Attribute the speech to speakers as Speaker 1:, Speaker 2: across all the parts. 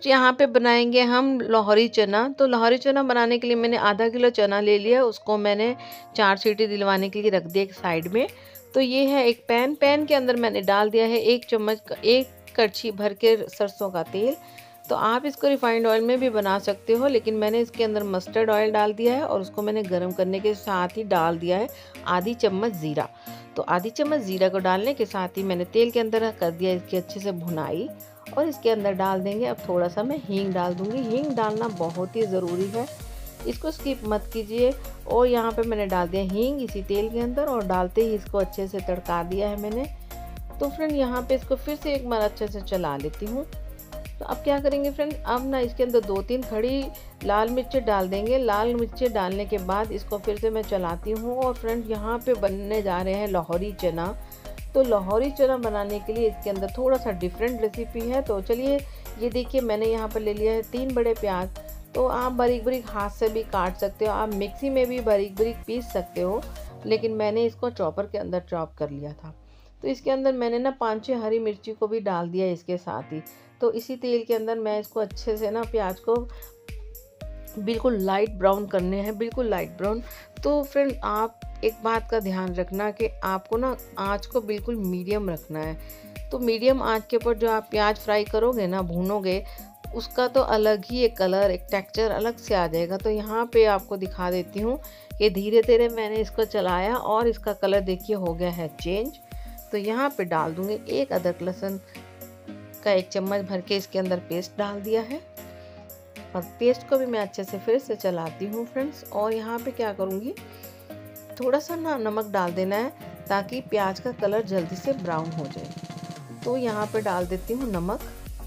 Speaker 1: यहाँ पे बनाएंगे हम लाहौरी चना। तो लाहौरी चना बनाने के लिए मैंने आधा किलो चना ले लिया, उसको मैंने 4 सीटी दिलवाने के लिए रख दिया एक साइड में। तो ये है एक पैन के अंदर मैंने डाल दिया है 1 कड़छी भर के सरसों का तेल। तो आप इसको रिफाइंड ऑयल में भी बना सकते हो, लेकिन मैंने इसके अंदर मस्टर्ड ऑयल डाल दिया है और उसको मैंने गर्म करने के साथ ही डाल दिया है आधी चम्मच ज़ीरा। तो आधी चम्मच ज़ीरा को डालने के साथ ही मैंने तेल के अंदर कर दिया इसकी अच्छे से भुनाई। और इसके अंदर डाल देंगे अब थोड़ा सा मैं हींग डाल दूंगी। हींग डालना बहुत ही ज़रूरी है, इसको स्किप मत कीजिए। और यहाँ पे मैंने डाल दिया हींग इसी तेल के अंदर और डालते ही इसको अच्छे से तड़का दिया है मैंने। तो फ्रेंड यहाँ पे इसको फिर से एक बार अच्छे से चला लेती हूँ। तो अब क्या करेंगे फ्रेंड, अब ना इसके अंदर 2-3 खड़ी लाल मिर्चें डाल देंगे। लाल मिर्चें डालने के बाद इसको फिर से मैं चलाती हूँ। और फ्रेंड यहाँ पे बनने जा रहे हैं लाहौरी चना। तो लाहौरी चना बनाने के लिए इसके अंदर थोड़ा सा डिफरेंट रेसिपी है। तो चलिए, ये देखिए मैंने यहाँ पर ले लिया है 3 बड़े प्याज। तो आप बारीक बारीक हाथ से भी काट सकते हो, आप मिक्सी में भी बारीक बारीक पीस सकते हो, लेकिन मैंने इसको चॉपर के अंदर चॉप कर लिया था। तो इसके अंदर मैंने ना 5-6 हरी मिर्ची को भी डाल दिया इसके साथ ही। तो इसी तेल के अंदर मैं इसको अच्छे से ना प्याज को बिल्कुल लाइट ब्राउन करने हैं, बिल्कुल लाइट ब्राउन। तो फ्रेंड आप एक बात का ध्यान रखना कि आपको ना आँच को बिल्कुल मीडियम रखना है। तो मीडियम आँच के ऊपर जो आप प्याज फ्राई करोगे ना, भूनोगे, उसका तो अलग ही एक कलर, एक टेक्सचर अलग से आ जाएगा। तो यहाँ पे आपको दिखा देती हूँ कि धीरे धीरे मैंने इसको चलाया और इसका कलर देखिए हो गया है चेंज। तो यहाँ पे डाल दूँगी 1 अदरक लहसुन का 1 चम्मच भर के इसके अंदर पेस्ट डाल दिया है। और पेस्ट को भी मैं अच्छे से फिर से चलाती हूँ फ्रेंड्स। और यहाँ पे क्या करूँगी, थोड़ा सा ना नमक डाल देना है ताकि प्याज का कलर जल्दी से ब्राउन हो जाए। तो यहाँ पे डाल देती हूँ नमक।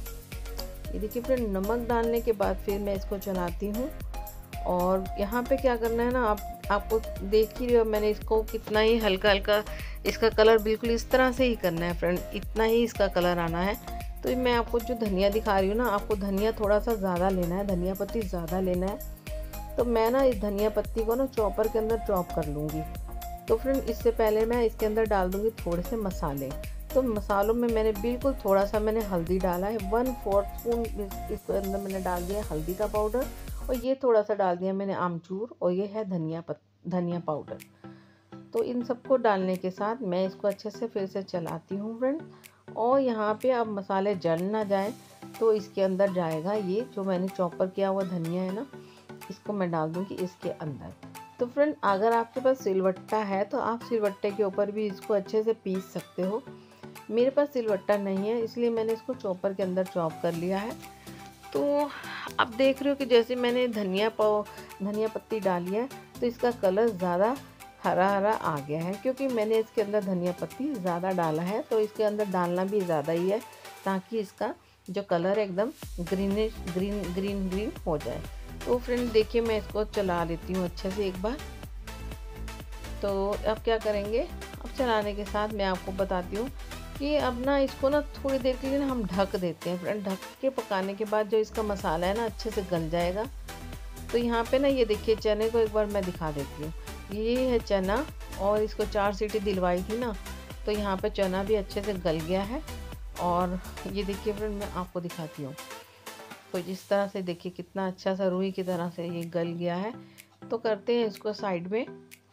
Speaker 1: ये देखिए फ्रेंड, नमक डालने के बाद फिर मैं इसको चलाती हूँ। और यहाँ पे क्या करना है ना, आपको देख ही रहे हो मैंने इसको कितना ही हल्का हल्का, इसका कलर बिल्कुल इस तरह से ही करना है फ्रेंड, इतना ही इसका कलर आना है। तो मैं आपको जो धनिया दिखा रही हूँ ना, आपको धनिया थोड़ा सा ज़्यादा लेना है, धनिया पत्ती ज़्यादा लेना है। तो मैं ना इस धनिया पत्ती को ना चॉपर के अंदर चॉप कर लूँगी। तो फ्रेंड इससे पहले मैं इसके अंदर डाल दूँगी थोड़े से मसाले। तो मसालों में मैंने बिल्कुल थोड़ा सा मैंने हल्दी डाला है, 1/4 स्पून इसके अंदर मैंने डाल दिया हल्दी का पाउडर। और ये थोड़ा सा डाल दिया मैंने आमचूर, और ये है धनिया पाउडर। तो इन सबको डालने के साथ मैं इसको अच्छे से फिर से चलाती हूँ फ्रेंड। और यहाँ पे अब मसाले जल ना जाए तो इसके अंदर जाएगा ये जो मैंने चॉपर किया हुआ धनिया है ना, इसको मैं डाल दूँगी इसके अंदर। तो फ्रेंड अगर आपके पास सिलवट्टा है तो आप सिलवट्टे के ऊपर भी इसको अच्छे से पीस सकते हो। मेरे पास सिलवट्टा नहीं है, इसलिए मैंने इसको चॉपर के अंदर चॉप कर लिया है। तो अब देख रहे हो कि जैसे मैंने धनिया पत्ती डाली है तो इसका कलर ज़्यादा हरा हरा आ गया है, क्योंकि मैंने इसके अंदर धनिया पत्ती ज़्यादा डाला है। तो इसके अंदर डालना भी ज़्यादा ही है ताकि इसका जो कलर एकदम ग्रीन हो जाए। तो फ्रेंड देखिए मैं इसको चला लेती हूँ अच्छे से एक बार। तो अब क्या करेंगे, अब चलाने के साथ मैं आपको बताती हूँ कि अब ना इसको ना थोड़ी देर के लिए ना हम ढक देते हैं फ्रेंड। ढक के पकाने के बाद जो इसका मसाला है ना अच्छे से गल जाएगा। तो यहाँ पे ना ये देखिए चने को एक बार मैं दिखा देती हूँ। ये है चना और इसको 4 सीटी दिलवाई थी ना, तो यहाँ पे चना भी अच्छे से गल गया है। और ये देखिए फ्रेंड मैं आपको दिखाती हूँ, तो जिस तरह से देखिए कितना अच्छा सा रुई की तरह से ये गल गया है। तो करते हैं इसको साइड में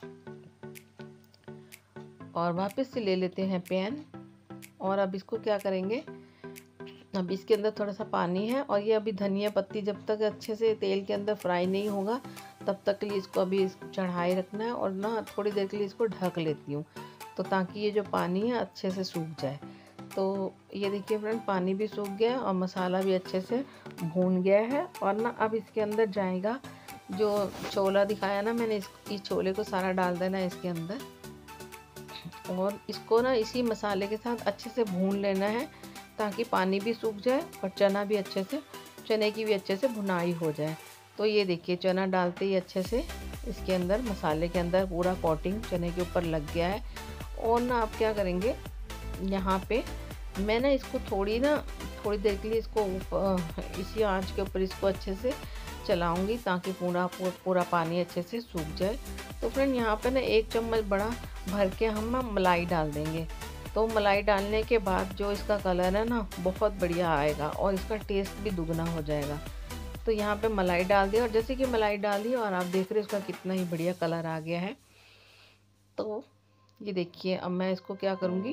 Speaker 1: और वापस से ले लेते हैं पैन। और अब इसको क्या करेंगे, अब इसके अंदर थोड़ा सा पानी है और ये अभी धनिया पत्ती जब तक अच्छे से तेल के अंदर फ्राई नहीं होगा तब तक के लिए इसको अभी चढ़ाए रखना है। और ना थोड़ी देर के लिए इसको ढक लेती हूँ तो ताकि ये जो पानी है अच्छे से सूख जाए। तो ये देखिए फ्रेंड पानी भी सूख गया और मसाला भी अच्छे से भून गया है। और ना अब इसके अंदर जाएगा जो छोला दिखाया ना मैंने, इस छोले को सारा डाल देना है इसके अंदर। और इसको ना इसी मसाले के साथ अच्छे से भून लेना है ताकि पानी भी सूख जाए और चने की भी अच्छे से भुनाई हो जाए। तो ये देखिए चना डालते ही अच्छे से इसके अंदर मसाले के अंदर पूरा कोटिंग चने के ऊपर लग गया है। और ना आप क्या करेंगे, यहाँ पे मैं ना इसको थोड़ी देर के लिए इसको इसी आंच के ऊपर इसको अच्छे से चलाऊंगी ताकि पूरा पानी अच्छे से सूख जाए। तो फ्रेंड यहाँ पे ना 1 चम्मच बड़ा भर के हम मलाई डाल देंगे। तो मलाई डालने के बाद जो इसका कलर है ना बहुत बढ़िया आएगा और इसका टेस्ट भी दुगना हो जाएगा। तो यहाँ पे मलाई डाल दिया और जैसे कि मलाई डाल दी और आप देख रहे हैं इसका कितना ही बढ़िया कलर आ गया है। तो ये देखिए अब मैं इसको क्या करूँगी,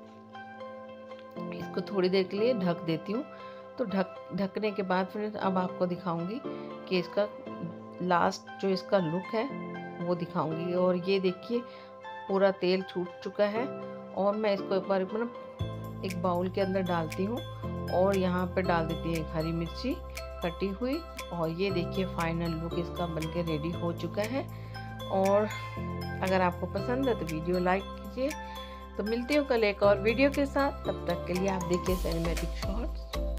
Speaker 1: इसको थोड़ी देर के लिए ढक देती हूँ। तो ढकने के बाद फिर अब आपको दिखाऊंगी कि इसका लास्ट जो इसका लुक है वो दिखाऊंगी। और ये देखिए पूरा तेल छूट चुका है और मैं इसको एक बार एक बाउल के अंदर डालती हूँ और यहाँ पे डाल देती है एक हरी मिर्ची कटी हुई। और ये देखिए फाइनल लुक इसका बनके रेडी हो चुका है। और अगर आपको पसंद है तो वीडियो लाइक कीजिए। तो मिलती हूँ कल एक और वीडियो के साथ, तब तक के लिए आप देखिए सिनेमैटिक शॉर्ट्स।